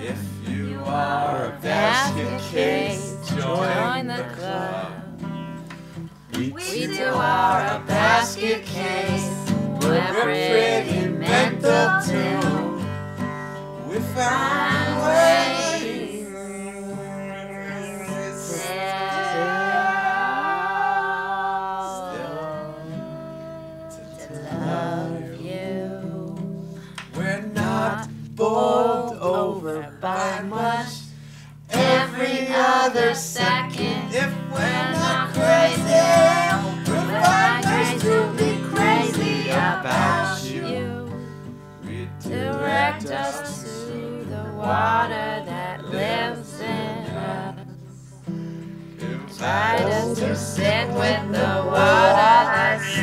If you are a basket case, join the club. We two are a basket case. We're pretty mental too. We found ways still to love you. We're not bowled over by much. Every other second, if we're not crazy, we'll find ways to be crazy about you. Direct us to the water that lives in us. Invite us to sit with the water that